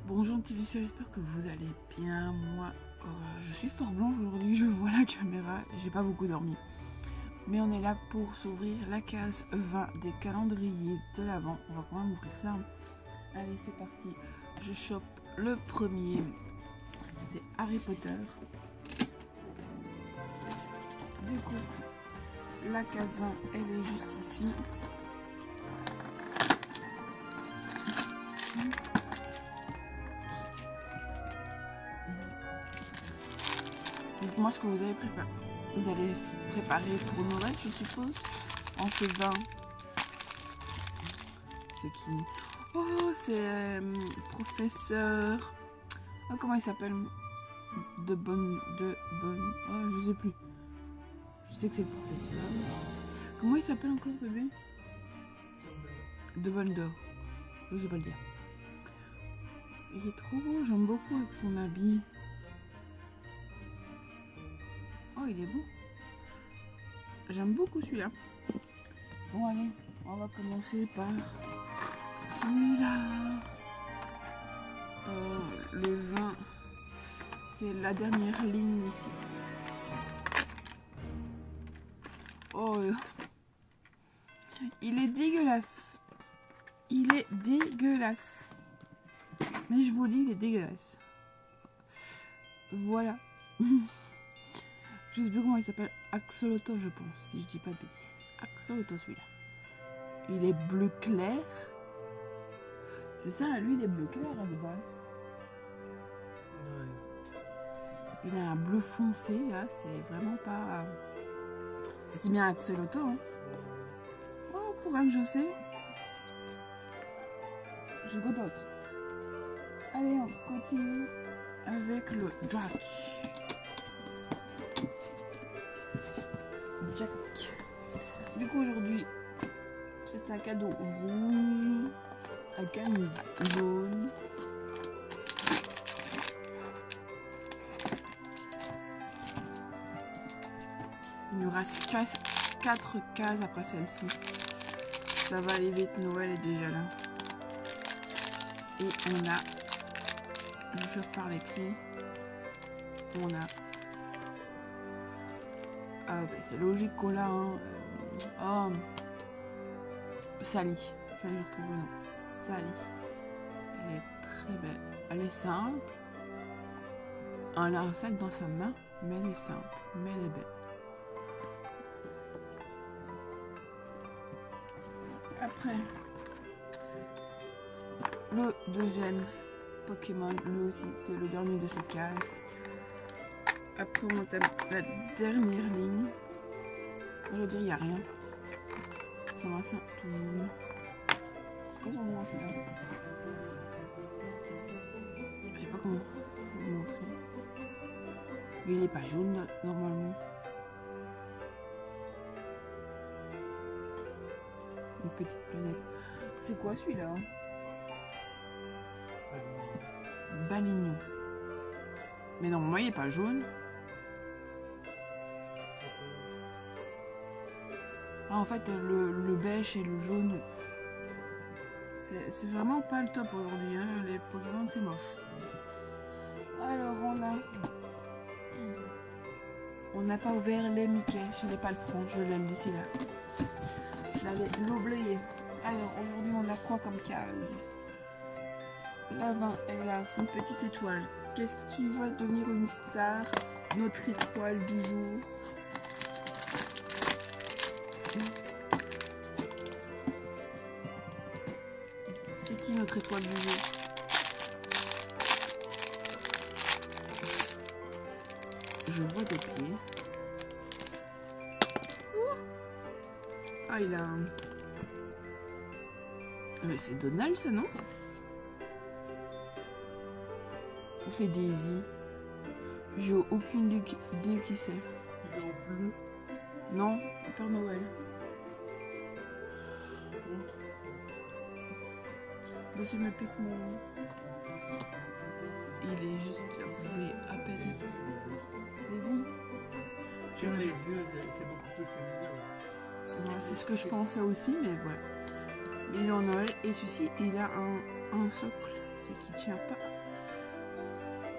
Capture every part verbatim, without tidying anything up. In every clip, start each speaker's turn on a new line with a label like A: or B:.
A: Bonjour petit Lucie, j'espère que vous allez bien. Moi, euh, je suis fort blanche aujourd'hui, je vois la caméra, j'ai pas beaucoup dormi. Mais on est là pour s'ouvrir la case vingt des calendriers de l'Avent. On va quand même ouvrir ça. Allez, c'est parti. Je chope le premier. C'est Harry Potter. Du coup, la case vingt, elle est juste ici. Dites-moi ce que vous avez préparé. Vous allez préparer pour Noël, je suppose. En ce vingt. C'est qui? Oh, c'est euh, professeur. Oh, comment il s'appelle? De bonne. De bonne. Oh, je sais plus. Je sais que c'est le professeur. Comment il s'appelle encore, bébé? De Dumbledore. Je sais pas le dire. Il est trop beau, j'aime beaucoup avec son habit. Oh, il est beau. J'aime beaucoup celui-là. Bon, allez, on va commencer par celui-là. Euh, le vingt, c'est la dernière ligne ici. Oh, il est dégueulasse. Il est dégueulasse. Mais je vous dis, il est dégueulasse. Voilà. Je sais plus comment il s'appelle. Axolotl, je pense, si je dis pas de bêtises. Axolotl, celui-là. Il est bleu clair. C'est ça, lui, il est bleu clair à de base. Ouais. Il a un bleu foncé, là. C'est vraiment pas. C'est bien Axolotl, hein. Oh, pour un que je sais. Je godote. Allez, on continue avec le Jack. Jack. Du coup, aujourd'hui, c'est un cadeau rouge, un cadeau jaune. Il nous reste quatre cases après celle-ci. Ça va aller vite, Noël est déjà là. Et on a, je chauffe par les pieds, on a, ah bah c'est logique qu'on l'a, hein. Oh, Sally, il fallait que je retrouve le nom. Sally, elle est très belle, elle est simple, elle a un sac dans sa main, mais elle est simple, mais elle est belle. Après, le deuxième Pokémon, lui aussi, c'est le dernier de cette case. Après, on entame la dernière ligne. Je veux dire, il n'y a rien. Ça va, ça. Tout. Je sais pas comment vous montrer. Mais il n'est pas jaune, normalement. Une petite planète. C'est quoi celui-là? Balignon. Mais non, moi il n'est pas jaune. Ah, en fait, le, le beige et le jaune, c'est vraiment pas le top aujourd'hui. Hein. Les Pokémon, c'est moche. Alors, on a. On n'a pas ouvert les Mickey. Je n'ai pas le prendre. Je l'aime d'ici là. Je l'avais oublié. Alors, aujourd'hui, on a quoi comme case? La vingt, elle a une petite étoile. Qu'est-ce qui va devenir une star? Notre étoile du jour. C'est qui notre étoile du jour? Je vois des pieds. Ah, il a un... Mais c'est Donald, ça, non? C'est Daisy. J'ai aucune idée qui c'est. Il est en bleu. Non, Père Noël. Mais c'est me pique mon. Il est juste là, vous voyez à peine. Daisy.
B: J'aime les yeux, c'est beaucoup plus féminin.
A: Ouais, c'est ce que je pensais aussi, mais ouais. Il est en Noël et celui-ci, il a un, un socle. C'est qu'il tient pas.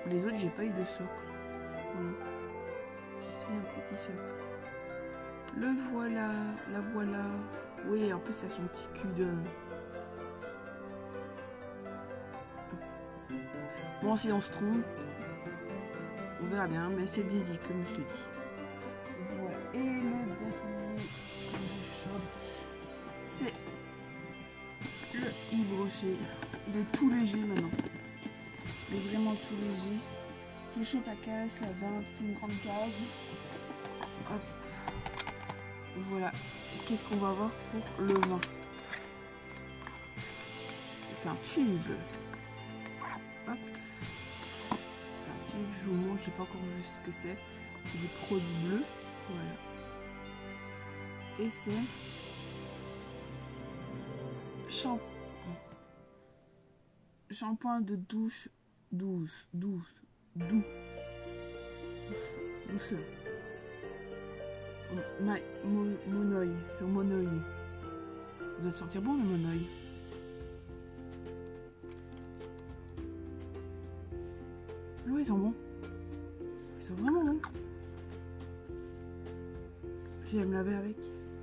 A: Les autres, j'ai pas eu de socle. Voilà. C'est un petit socle. Le voilà, la voilà. Oui, en plus, ça a son petit cul de... Bon, si on se trompe, on verra bien, mais c'est Daisy, comme je l'ai dit. Voilà. Et le dernier que je chope, c'est le Yves Rocher. Il est tout léger maintenant. Il est vraiment tout léger. Je chope la caisse, la vingt, c'est une grande case. Hop. Voilà. Qu'est-ce qu'on va avoir pour le vin? C'est un tube. Hop. C'est un tube, je vous montre, j'ai pas encore vu ce que c'est. C'est des produits bleus. Voilà. Et c'est shampoing. Shampoing de douche douce, douce, doux, douceur. My, mon, mon oeil, sur mon oeil. Ça doit sentir bon le mon oeil. Oui, ils sont bons. Ils sont vraiment bons. Je vais me laver avec.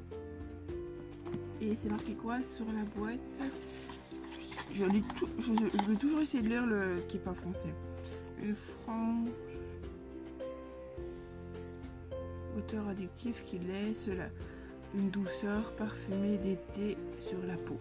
A: Et c'est marqué quoi sur la boîte? Je, lis tout, je, je vais toujours essayer de lire le qui n'est pas français. Une franche odeur addictive qui laisse la, une douceur parfumée d'été sur la peau.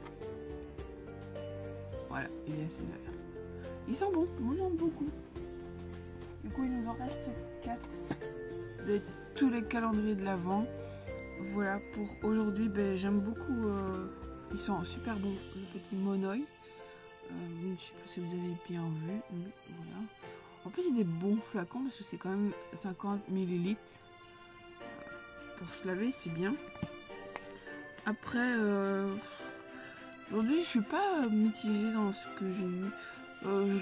A: Voilà, il y a celle-là. Ils sont bons, moi j'aime beaucoup. Du coup, il nous en reste quatre de tous les calendriers de l'Avent. Voilà pour aujourd'hui. Ben, j'aime beaucoup. Euh, ils sont super bons. Le petit Monoï. Euh, je ne sais pas si vous avez bien vu. Mais voilà. En plus, il y a des bons flacons parce que c'est quand même cinquante millilitres. Pour se laver, c'est bien. Après, euh, aujourd'hui, je suis pas mitigée dans ce que j'ai eu. Euh,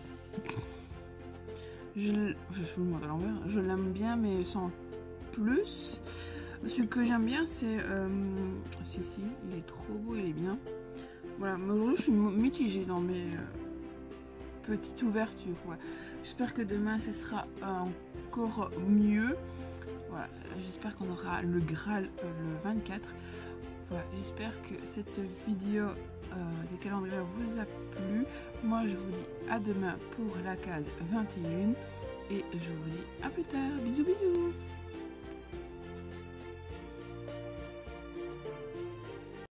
A: je, je, je vous le montre à l'envers. Je l'aime bien, mais sans plus. Ce que j'aime bien, c'est... Euh, si, si, il est trop beau, il est bien. Voilà, mais aujourd'hui, je suis mitigée dans mes euh, petites ouvertures. Ouais. J'espère que demain, ce sera encore mieux. Voilà, j'espère qu'on aura le Graal euh, le vingt-quatre. Voilà, j'espère que cette vidéo euh, des calendriers vous a plu. Moi, je vous dis à demain pour la case vingt et un. Et je vous dis à plus tard. Bisous, bisous.